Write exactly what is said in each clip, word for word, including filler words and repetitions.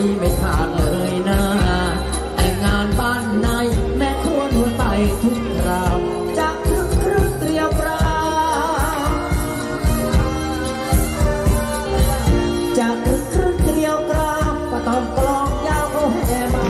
ไม่ขาดเลยนะแต่งานบ้านนายแม่ครัวหัวไตทุกคราวจะครึกครึกเตรียมปราจะครึกครึกเตรียมกรามก็ต้องกลองยาวเขาแห่มา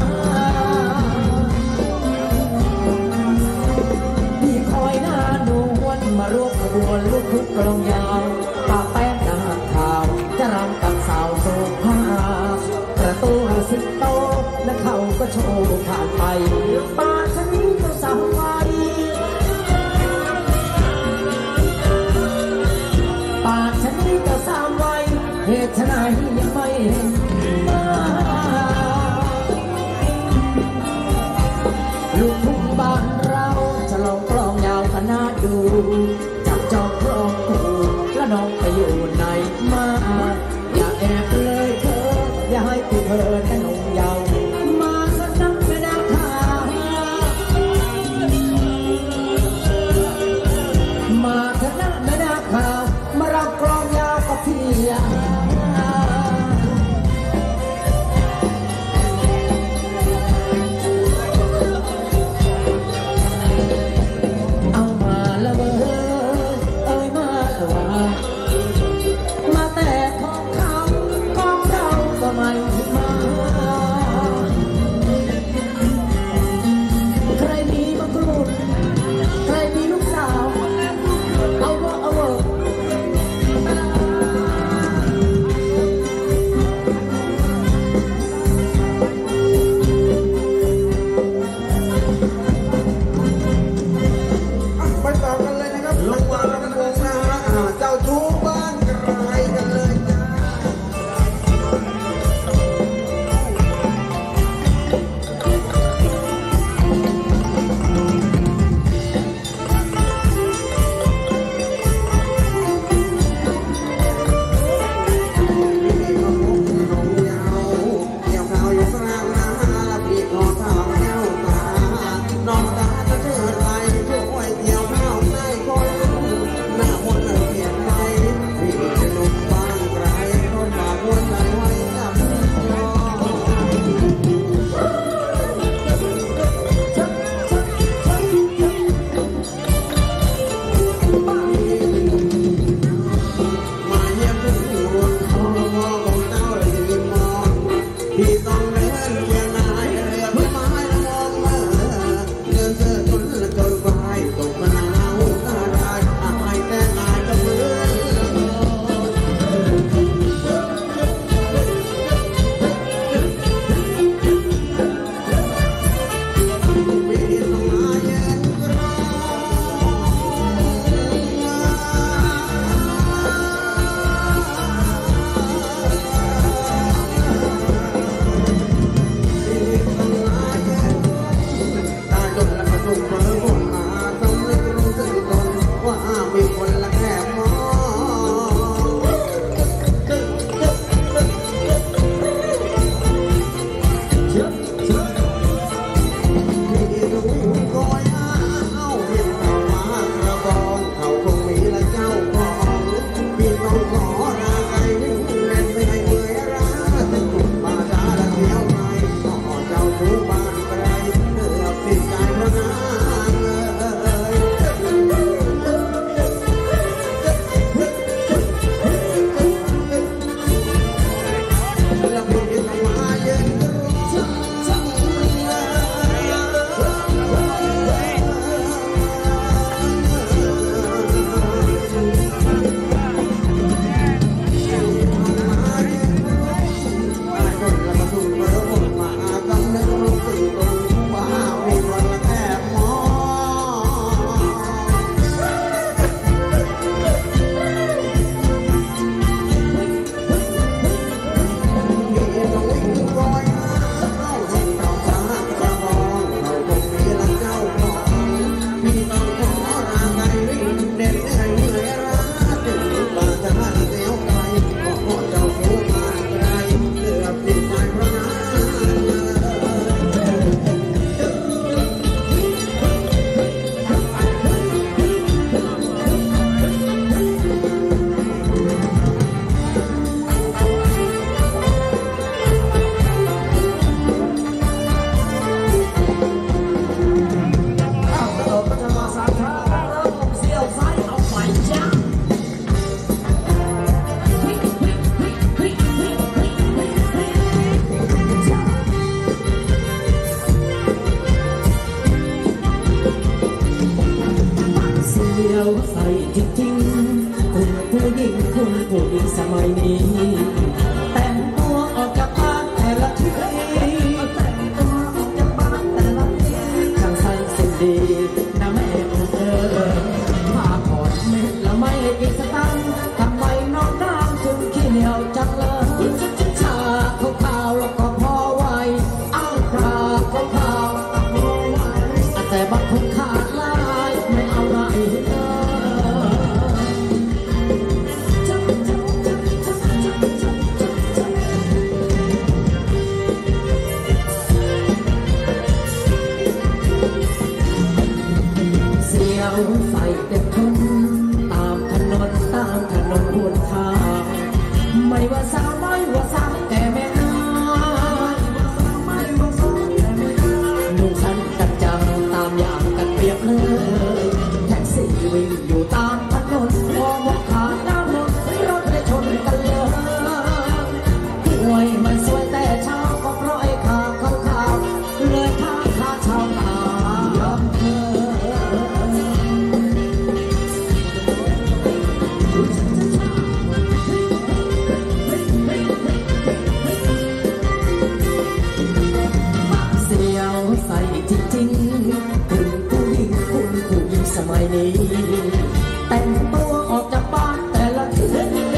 พี่คอยหน้านวลมารวบขบวนลูกทุกกลองยาวป้าแป้งดาข่าวจะรำกับสาวโซภาประตูสิบโตและเขาก็โชว์ผ่านไปป้าฉันนี้ก็สาวไว้ป้าฉันนี้ก็สาวไว้เหตุไฉนยังไม่เห็นมาลูกทุ่งบ้านเราจะลองกลองยาวกันน่าดูจับจองกลองกูแล้วน้องไปอยู่ไหนมาอย่าแอบเลยเธออย่าให้กูเพลินแต่หนุ่มเยาว์มาสักนักไม่ได้ข่าวมาสักนักไม่ได้ข่าวมารับกลองยาวกับพี่เอามาละเว้ยเอ้ยมาละว่ามาแต่ทองคำของเราก็ไม่มาจริงๆคุณผู้หญิงคุณผู้หญิงสมัยนี้แต่งตัวออกจากบ้านแต่ละทีแต่งตัวออกจากบ้านแต่ละทีช่างสั้นสิ้นดีนะแม่เธอผ้าผ่อนเม็ดละไม่กี่สตางค์ทำไมน้องน้ำถึงขี้เหนียวจังเลยชาขาวๆแล้วก็พอไหวอ้าวคราขาวๆพอไหวแต่บางคนขาดลายไม่เอาไหนเสียวใส่เต็มทุนตามถนนตามถนนบนทางไม่ว่าสาวไม่ว่าสาวแต่แม่น้อยนุ่งสั้นกันจังตามอย่างกันเปรียบเลยแท็กซี่วิ่งอยู่ตามถนนมองว่าขาดน้ำนนรถได้ชนกันเลยห่วยมันสวยแต่เช้าก็เพราะไอ้ขาขาวๆเลยข้าขาเช้าตามเธอเสียวใส่จริงๆคุณผู้หญิงคุณผู้หญิงสมัยนี้แต่งตัวออกจากบ้านแต่ละที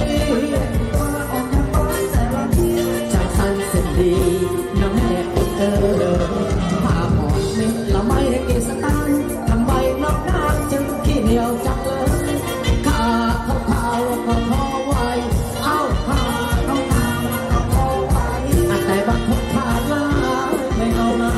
ช่างสั้นเส้นดีน้ำแดงเออผ้าผ่อนเม็ดละไม่ได้กี่สตางค์ทำไมน้องนางจึงขี้เหนียวจังเลยขาขาวๆก็พอไหวเอ้าขาขาวๆก็พอไหวแต่บางคนขาดลายไม่เอาไหน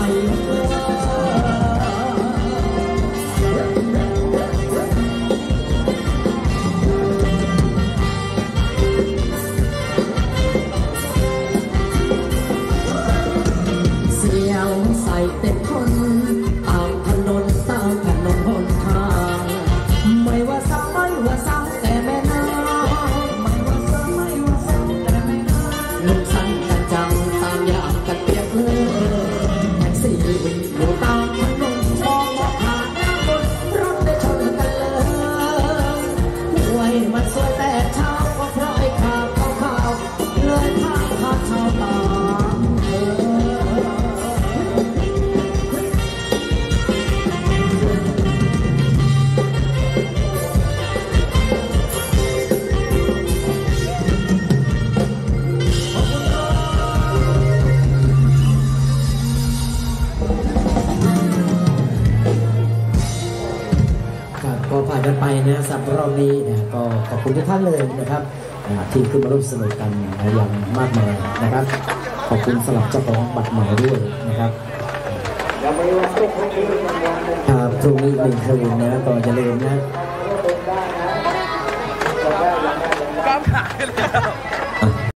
เสียวใส่เต็มคนตามถนนตามถนนบนทางไม่ว่าสาวไม่ว่าสาวแต่แม่น้อยไม่ว่าสาวไม่ว่าสาวแต่แม่น้อยนุ่งสั้นกันจังตามอย่างกันเปรียบเลยแท็กซี่วิ่งอยู่ตามถนนมองว่าผ่านหน้าบนรถได้ชนกันเลยห่วยมันสวยแต่เช้าก็เพราะไอ้ขาขาวๆเลยพาขาเช้าตามเธอครับก็ผ่านกันไปนะสำหรับรอบนี้นะก็ขอบคุณทุกท่านเลยนะครับอ่าที่ขึ้นมาร่วมสนุกกันอย่างมากมายนะครับขอบคุณสำหรับเจ้าของบัตรใหม่ด้วยนะครับครับพรุ่งนี้หนึ่งคืนนะก็อย่าลืมนะกล้ามหายเลย